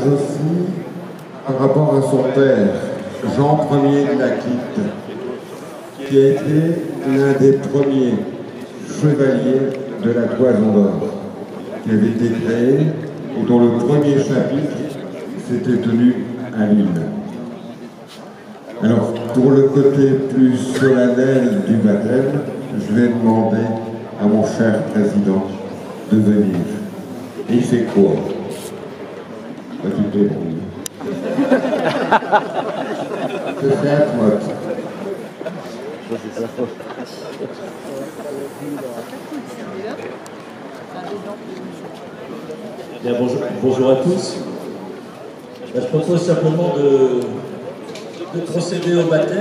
aussi par rapport à son père, Jean Ier de Laclite, qui a été l'un des premiers chevaliers de la Toison d'Or, qui avait été créé et dont le premier chapitre s'était tenu à Lille. Alors, pour le côté plus solennel du baptême, je vais demander à mon cher président de venir. Et il fait quoi? Bah, tu te débrouilles. C'est ça, moi. Bien, bonjour à tous. Je propose simplement de procéder au baptême.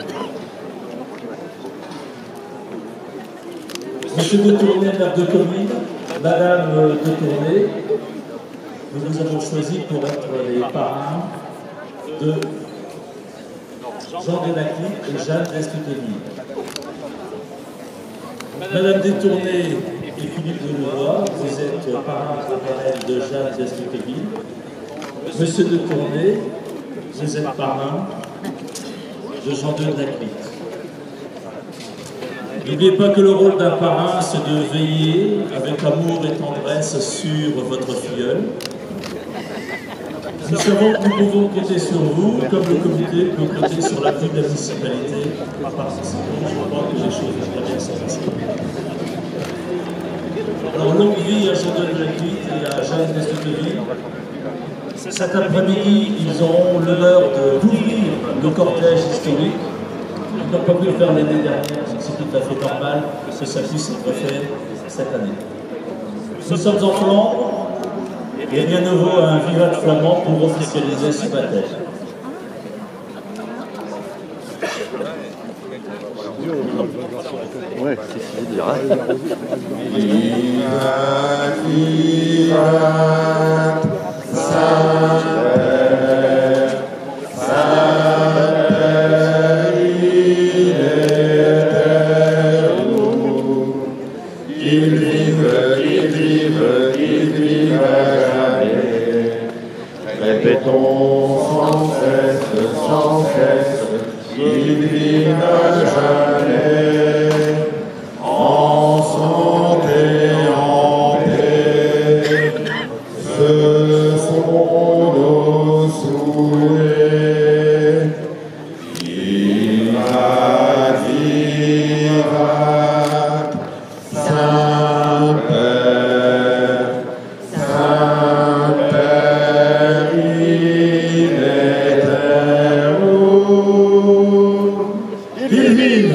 Monsieur de Tournai, maire de commune, Madame de Tournai, nous vous avons choisi pour être les parrains de Jean de Laclite et Jeanne d'Escuteville. Madame de Tournai et Philippe de Louvois, vous êtes parrain et de Jeanne d'Escuteville. Monsieur de Tournai, vous êtes parrain de Jean de Laclite. N'oubliez pas que le rôle d'un parrain, c'est de veiller avec amour et tendresse sur votre filleul. Nous savons que nous pouvons compter sur vous, comme le comité peut compter sur l'appui de la municipalité à participer. Je crois que les choses vont bien se passer. Alors, longue vie à Jean de Laclite et à Jeanne d'Escuteville. Cet après-midi, ils auront l'honneur d'ouvrir le cortège historique. Ils n'ont pas pu le faire l'année dernière, c'est tout à fait normal que ça puisse être fait cette année. Nous sommes en Flandre, et rien ne vaut un vivat flamand pour officialiser ce baptême. Ouais, c'est dire. Répétons sans cesse, il vive jamais, en santé, en paix, ce sont nos souhaits. Vivat, vivat, Saint-Père, Saint-Père, il est où? Il vive!